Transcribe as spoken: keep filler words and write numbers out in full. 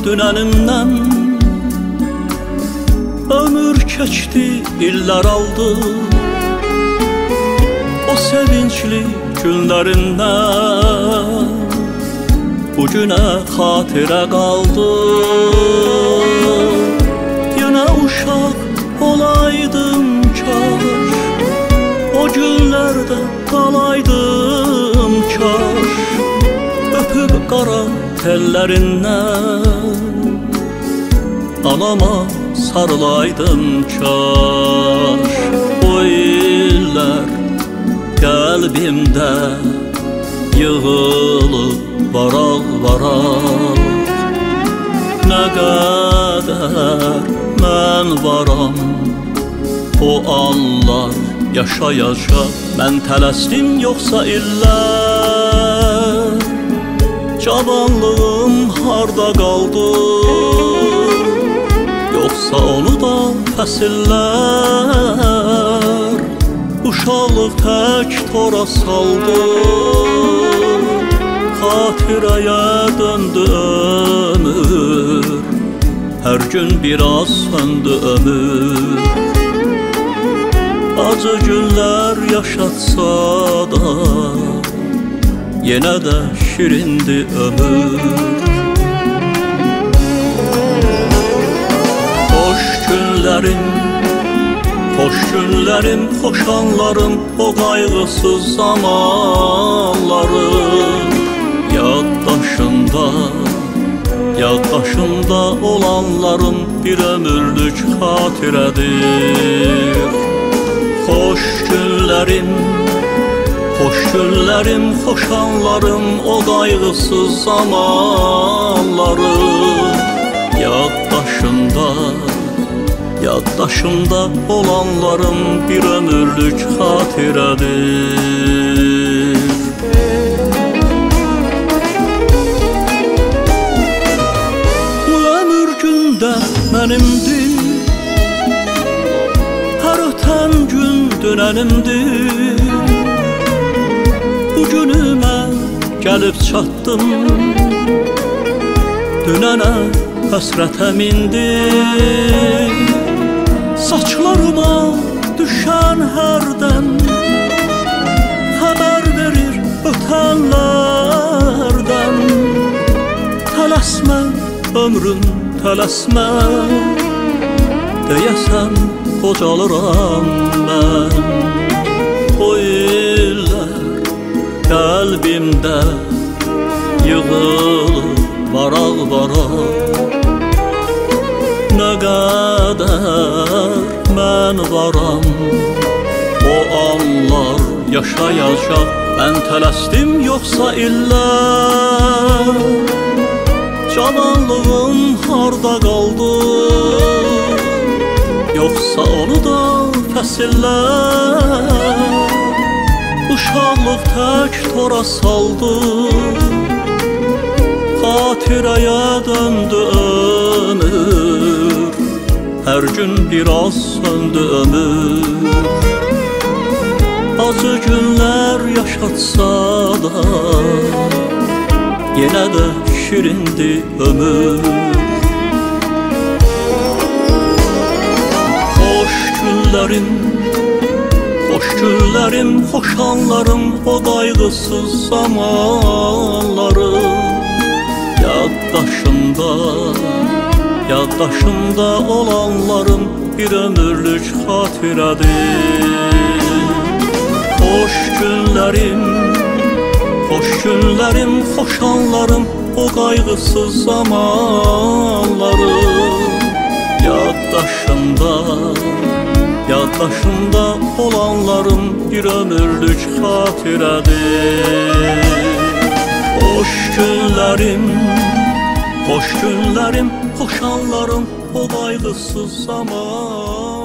dünənimdən. Ömür keçdi, illər aldı, o sevincli günlərindən. Bugünə xatirə qaldı, yenə uşaq olaydım kaş, o günlərdə qalaydım kaş. Öpüb qara tellərindən anama sarılaydım kaş. O illər qəlbimdə yığılıb varaq-varaq. Nə qədər mən varam, o anlar yaşayacaq. Mən tələsdim yoxsa illər, cavanlığım harda qaldı, yoxsa onu da fəsillər. Uşaqlıq tək tora saldı, xatirəyə döndü ömür, hər gün biraz söndü ömür. Acı günlər yaşatsa da yenə də şirindi ömür. Xoş günlərim, xoş günlərim, xoş anlarım, o qayğısız zamanlarım. Yaddaşımda, yaddaşımda olanlarım bir ömürlük xatirədir. Xoş günlərim, xoş günlərim, xoş anlarım, o qayğısız zamanlarım. Yaddaşımda, yaddaşımda olanlarım bir ömürlük xatirədir. Bu ömür gündə mənimdir, hər ötən gün dünənimdir. Bugünümə gəlib çatdım, dünənə həsrətəm indi. Saçlarıma düşən hərdən xəbər verir ötənlərdən. Tələsmə ömrüm, tələsmə, deyəsən qocalıram mən. O illər qəlbimdə yığılıb varaq-varaq. Nə qədər mən varam, o anlar yaşayacaq. Mən tələsdim yoxsa illər, cavanlığım harda qaldı, yoxsa onu da fəsillər. Uşaqlıq tək tora saldı, xatirəyə döndü ömür, hər gün biraz söndü ömür. Acı günlər yaşatsa da yenə də şirindi ömür. Xoş günlərim, xoş günlərim, xoş anlarım, o qayğısız zamanlarım. Yaddaşımda, yaddaşımda olanlarım bir ömürlük xatirədir. Xoş günlərim, xoş günlərim, xoş anlarım, o qayğısız zamanlarım. Yaddaşımda, yaddaşımda olanlarım bir ömürlük xatirədir. Xoş günlərim, xoş günlərim, xoş anlarım, o qayğısız zaman.